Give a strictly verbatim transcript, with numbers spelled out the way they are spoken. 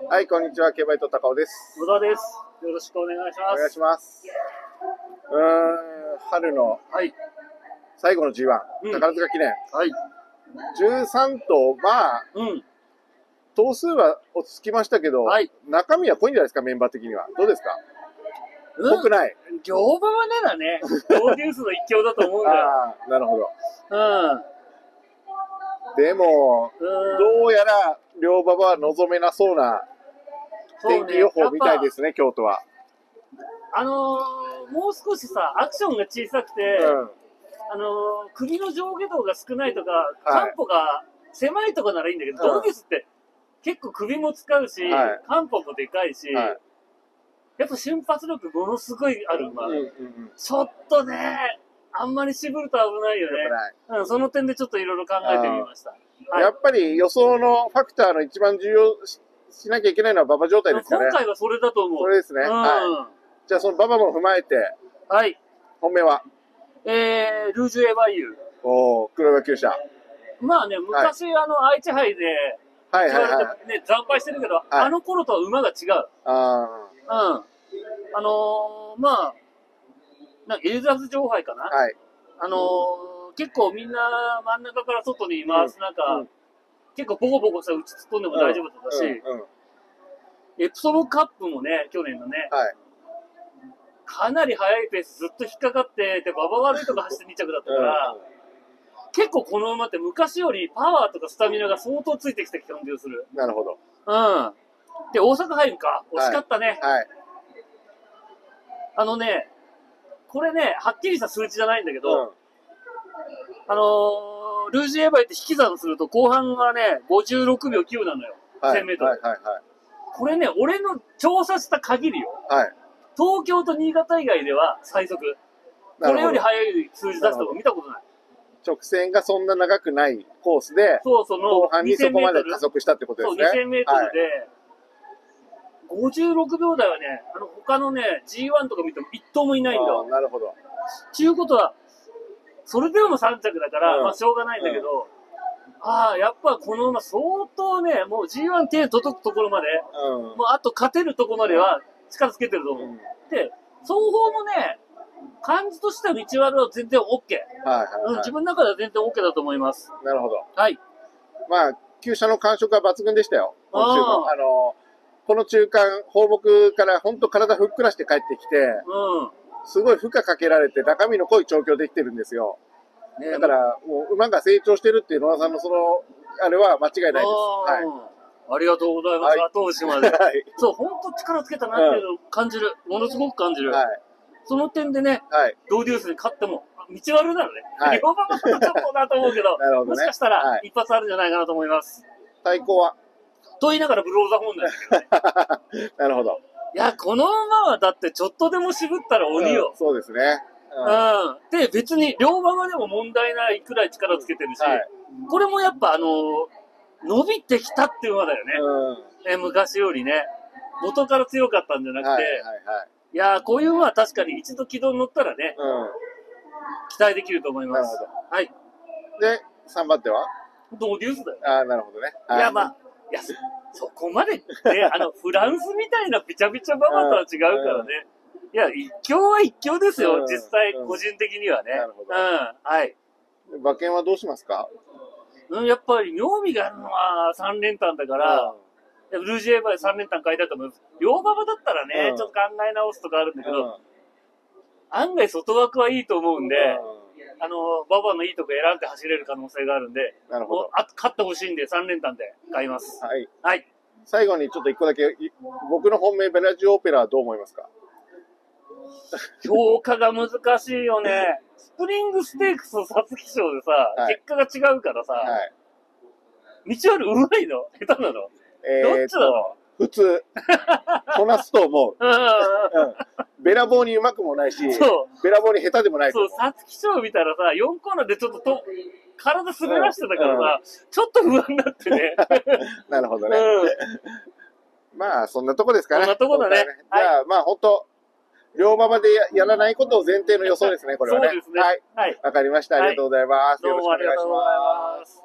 はい、こんにちは。競馬イト高尾です。 野田です。よろしくお願いします。 お願いします。うーん、春の最後の ジーワン、うん、宝塚記念。 はい。 じゅうさん頭、まあ、うん、頭数は落ち着きましたけど、はい、中身は濃いんじゃないですか、メンバー的には。どうですか？うん、濃くない。 乗馬はならね、プロデュースの一強だと思うんだよ。 ああ、なるほど。 うん。 でも、どうやら両馬場は望めなそうな天気予報みたいですね、京都は。 あのー、もう少しさ、アクションが小さくて、うん、あのー、首の上下動が少ないとか、カンポが狭いとかならいいんだけど、ドーデュースって結構首も使うし、はい、カンポもでかいし、はい、やっぱ瞬発力ものすごいある馬。うんうんうん、ちょっとね、あんまり渋ると危ないよね。うん、その点でちょっといろいろ考えてみました。 はい、やっぱり予想のファクターの一番重要 し, しなきゃいけないのは馬場状態ですかね。 今回はそれだと思う。 それですね。うん、はい。じゃあその馬場も踏まえて、 はい。 本命はえー、ルージュエヴァイユ。 おー、黒馬厩舎。 まあね、昔、はい、あの、愛知杯で、はいはいはい。ね、惨敗してるけど、はい、あの頃とは馬が違う。ああ。うん。あのー、まあ、なんかエリザベス女王杯かな、はい、あのー、結構みんな真ん中から外に回す中、うんうん、結構ボコボコした打ち突っ込んでも大丈夫だったし、うんうんうん、エプソムカップもね、去年のね、はい、かなり速いペースずっと引っかかって、で、馬場悪いとか走ってに着だったから、うんうん、結構この馬って昔よりパワーとかスタミナが相当ついてきた感じがする。 なるほど。 うん。で、大阪入るか。惜しかったね。はいはい、あのね、これね、はっきりした数値じゃないんだけど、うん、あのー、ルージュエヴァイって引き算すると後半がね、ごじゅうろくびょうきゅうなのよ。はい、せんメートル、はいはいはい。これね、俺の調査した限りよ。はい、東京と新潟以外では最速。これより速い数字出したの見たことない。 直線がそんな長くないコースで、そうその後半にそこまで加速したってことですね。 そう、にせんメートルで、はい、ごじゅうろくびょう台はね、あの、他のね、ジーワン とか見ても一頭もいないんだ。 あ、なるほど。 っていうことは、それでもさん着だから、うん、まあしょうがないんだけど、うん、ああ、やっぱこの馬相当ね、もう ジーワン 手届くところまで、うん、もうあと勝てるところまでは力つけてると思う。うん、で、双方もね、感じとしては道悪は全然 OK。はいはいはい、自分の中では全然 OK だと思います。 なるほど。 はい。 まあ、厩舎の感触は抜群でしたよ。今週も。あの、この中間、放牧から本当体ふっくらして帰ってきて、うん、すごい負荷かけられて中身の濃い調教できてるんですよ。ね、だから、もう馬が成長してるっていう野田さんのその、あれは間違いないです。はい。 ありがとうございます。はい、後押しまで。はい。そう、本当力つけたなっていうのを感じる。うん、ものすごく感じる。はい。その点でね、はい、ドーデュースに勝っても、道悪なのね。はい。両馬場だとちょっとなと思うけど、なるほどね、もしかしたら一発あるんじゃないかなと思います。 対抗はと言いながらブローザホーンなんだけどね。 なるほど。 いや、この馬はだってちょっとでも渋ったら鬼よ。 うん、そうですね。 うん。うん。で、別に両馬場でも問題ないくらい力つけてるし、はい、これもやっぱあのー、伸びてきたっていう馬だよね。うん。え、昔よりね。元から強かったんじゃなくて、はいはいはい、いやー、こういう馬は確かに一度軌道に乗ったらね、うん、期待できると思います。なるほど。はい。 で、さんばん手はドーデュースだよ。 ああ、なるほどね。 はい、いや、まあ、いや、そこまでね、あの、フランスみたいなビチャビチャ馬場とは違うからね。いや、一強は一強ですよ、うん、実際、個人的にはね。なるほど。うん、はい。 馬券はどうしますか？ うん、やっぱり、妙味があるのはさん連単だから、うん、ルージュエヴァイさん連単買いたいと思います。両馬場だったらね、うん、ちょっと考え直すとかあるんだけど、うん、案外外枠はいいと思うんで、うんあの、馬場のいいとこ選んで走れる可能性があるんで、なるほど。あ勝ってほしいんでさん連単で買います。 はい。 はい。 最後にちょっと一個だけ、僕の本命ベラジオオペラはどう思いますか？ 評価が難しいよね。スプリングステークスと皐月賞でさ、はい、結果が違うからさ、はい、道悪うまいの下手なの、えー、どっちなの普通。こなすと思う。うん。べらぼうにうまくもないし、べらぼうに下手でもない。 そう、皐月賞見たらさ、よんコーナーでちょっとと体滑らしてたからさ、うんうん、ちょっと不安になってね。 なるほどね。うん、まあ、そんなとこですかね。 そんなとこだね。ねじゃあ、はい、まあ、ほんと、両馬場で や, やらないことを前提の予想ですね、これはね。 そうですね。 はい。はい。わかりました。ありがとうございます。 はい、よろしくお願いします。